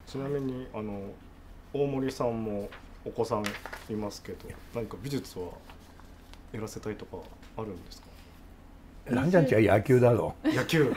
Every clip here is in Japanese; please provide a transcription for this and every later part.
ちなみに大森さんもお子さんいますけど、何か美術はやらせたいとかあるんですか？ ランちゃんちは野球だろう。 野球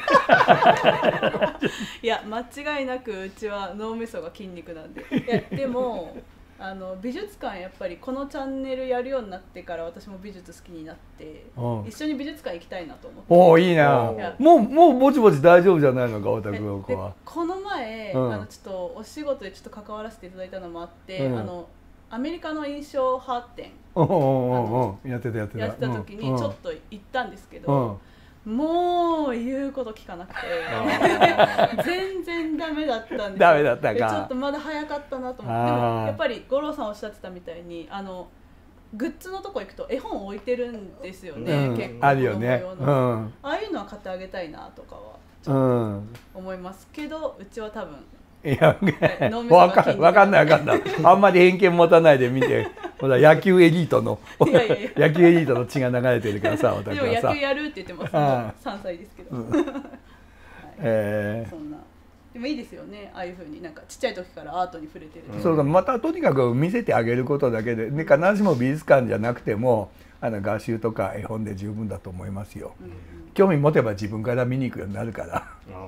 いや間違いなくうちは脳みそが筋肉なんで。いやでも美術館やっぱりこのチャンネルやるようになってから私も美術好きになって、一緒に美術館行きたいなと思って。 おおいいな。もうぼちぼち大丈夫じゃないのか太田君の子は。 この前、ちょっとお仕事でちょっと関わらせていただいたのもあって、アメリカの印象派展やってた時にちょっと行ったんですけど、もう言うこと聞かなくて全然ダメだったんですよ。 ダメだったか。 ちょっとまだ早かったなと思って。でもやっぱり五郎さんおっしゃってたみたいにグッズのとこ行くと絵本置いてるんですよね、結構あるよね。 ああいうのは買ってあげたいなとかはちょっと思いますけど、うちは多分いや、わかんない。あんまり偏見持たないで見て、ほら野球エリートの血が流れてるからさ、 でも野球やるって言ってます。3歳ですけど。そんな。でもいいですよね、ああいう風になんかちっちゃい時からアートに触れてる。 そうそう、またとにかく見せてあげることだけで、必ずしも美術館じゃなくても画集とか絵本で十分だと思いますよ。興味持てば自分から見に行くようになるから。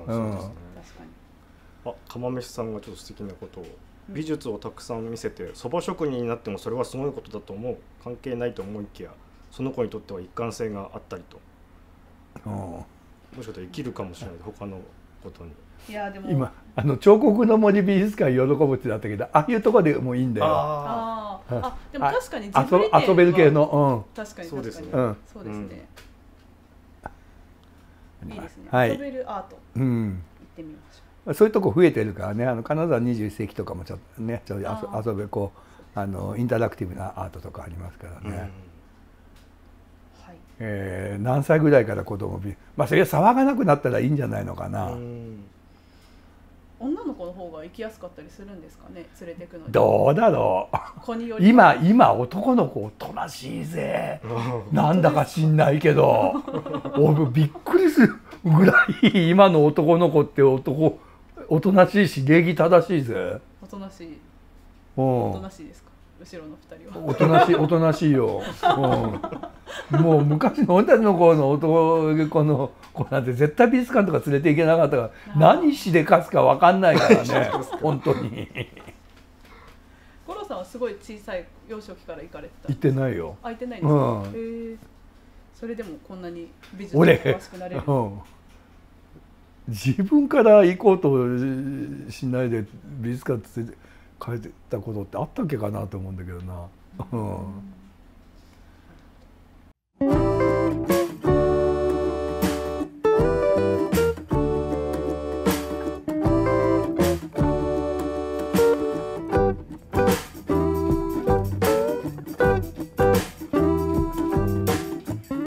釜飯さんがちょっと素敵なことを、美術をたくさん見せてそば職人になってもそれはすごいことだと思う、関係ないと思いきやその子にとっては一貫性があったりと、もしかしたら生きるかもしれない他のことに。 いやでも今彫刻の森美術館喜ぶってだったけど、ああいうとこでもいいんだよ。 でも確かに遊べる系の、 確かにそうですね。 そうですね。いいですね。遊べるアート行ってみましょう。 そういうとこ増えてるからね、金沢21世紀とかもちょっとね、遊べインタラクティブなアートとかありますからね。何歳ぐらいから子供それは騒がなくなったらいいんじゃないのかな。 女の子の方が行きやすかったりするんですかね、連れてくのに。 どうだろう。今男の子おとなしいぜ。なんだか知んないけど、びっくりするぐらい今の男の子っておとなしいし礼儀正しいぜ。 おとなしい。 おとなしいですか。後ろの2人は。 おとなしいよ。もう昔の俺たちの頃の男の子なんて絶対美術館とか連れて行けなかったから何しでかすか分かんないからね本当に。 五郎さんはすごい小さい幼少期から行かれてた。 行ってないよ。 行ってないんですか。それでもこんなに美術に詳しくなれる。 自分から行こうとしないで美術館って書いてたことってあったっけかなと思うんだけどな。